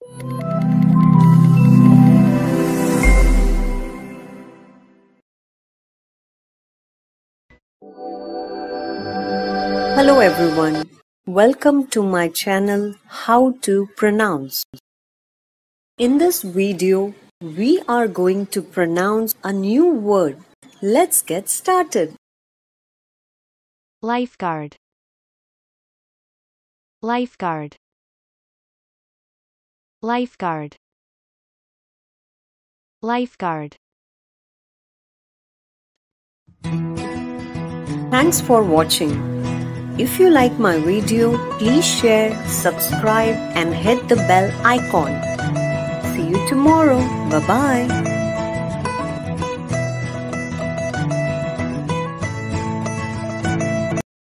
Hello everyone, welcome to my channel How to Pronounce. In this video, we are going to pronounce a new word. Let's get started. Lifeguard. Lifeguard. Lifeguard. Lifeguard. Thanks for watching. If you like my video, please share, subscribe and hit the bell icon. See you tomorrow. Bye-bye.